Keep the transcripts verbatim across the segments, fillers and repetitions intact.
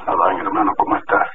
Adán, hermano, ¿cómo estás?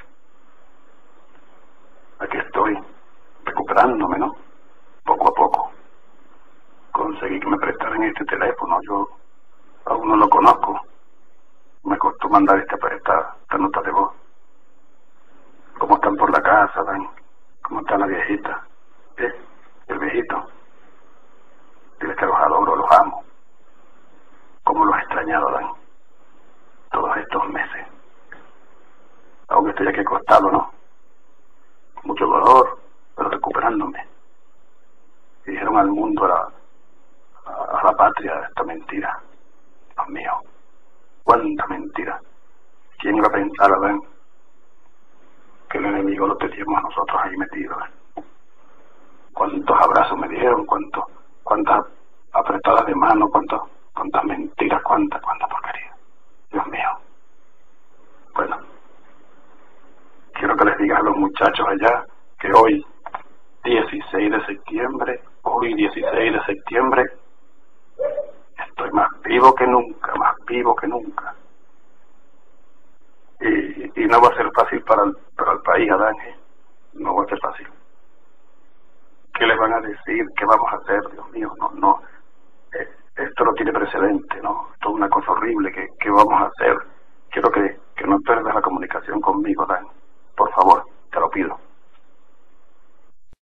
Aquí estoy, recuperándome, ¿no? Poco a poco. Conseguí que me prestaran este teléfono. Yo aún no lo conozco. Me costó mandar esta, esta, esta nota de voz. ¿Cómo están por la casa, Adán? ¿Cómo está la viejita? ¿Eh? El viejito. Dile que los adoro, los amo. ¿Cómo los he extrañado, Adán? Todos estos meses. Aún estoy aquí acostado, ¿no? Mucho dolor, pero recuperándome. Y dijeron al mundo, a la, a, a la patria, esta mentira. Dios mío, cuánta mentira. ¿Quién iba a pensar, Adán, que el enemigo lo teníamos a nosotros ahí metidos? Cuántos abrazos me dieron, cuántos, cuántas apretadas de mano, cuántas, cuántas mentiras, cuántas, cuánta porquería. Dios mío. Bueno, quiero que les digas a los muchachos allá que hoy, dieciséis de septiembre, hoy dieciséis de septiembre, estoy más vivo que nunca, más vivo que nunca. Y, y no va a ser fácil para el, para el país, Adán, ¿eh? No va a ser fácil. ¿Qué les van a decir? ¿Qué vamos a hacer? Dios mío, no, no. Eh, esto no tiene precedente, ¿no? Esto es una cosa horrible. ¿Qué, qué vamos a hacer? Quiero que, que no pierdas la comunicación conmigo, Dan. Por favor, te lo pido.